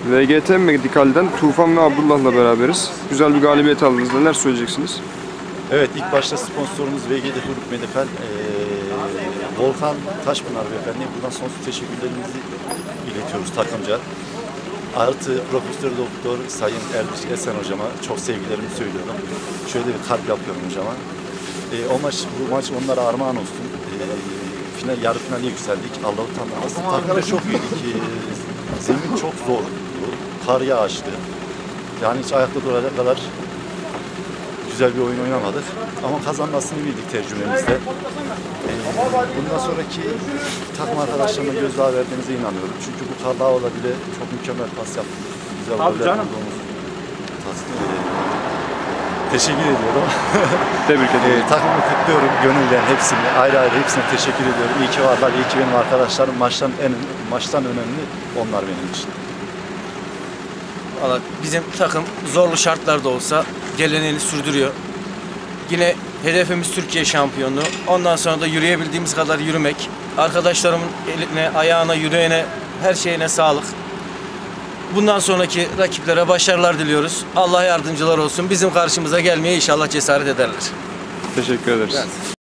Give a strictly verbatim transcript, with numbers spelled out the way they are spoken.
V G T Medikal'den Tufan ve Abdullah'la beraberiz. Güzel bir galibiyet aldınız. Neler söyleyeceksiniz? Evet, ilk başta sponsorumuz V G T Medikal, ee, Volkan Taşpınar Beyefendi'ye buradan sonsuz teşekkürlerimizi iletiyoruz takımca. Artı Profesör Doktor Sayın Erdiş Esen hocama çok sevgilerimi söylüyorum. Şöyle bir kalp yapıyorum hocama. E, o maç, bu maç onlara armağan olsun. E, final, yarı finale yükseldik. Allah utanmasın. Takımda çok iyiydik. E, zemin çok zor. Kar yağışlı. Yani hiç ayakta duracak kadar güzel bir oyun oynamadık. Ama kazanmasını bildik tecrübemizde. E, bundan sonraki takım arkadaşlarına gözdağı verdiğinize inanıyorum. Çünkü bu karlı havada bile çok mükemmel pas yaptık. Güzel goller bulduğumuz. Teşekkür ediyorum. Tebrik ederim. e, takımı kutluyorum gönülden hepsini. Ayrı ayrı hepsine teşekkür ediyorum. İyi ki varlar, iyi ki benim arkadaşlarım. Maçtan en maçtan önemli onlar benim için. Vallahi bizim takım zorlu şartlarda olsa geleneğini sürdürüyor. Yine hedefimiz Türkiye şampiyonluğu. Ondan sonra da yürüyebildiğimiz kadar yürümek. Arkadaşlarımın eline, ayağına, yüreğine, her şeyine sağlık. Bundan sonraki rakiplere başarılar diliyoruz. Allah yardımcılar olsun. Bizim karşımıza gelmeye inşallah cesaret ederler. Teşekkür ederiz. Evet.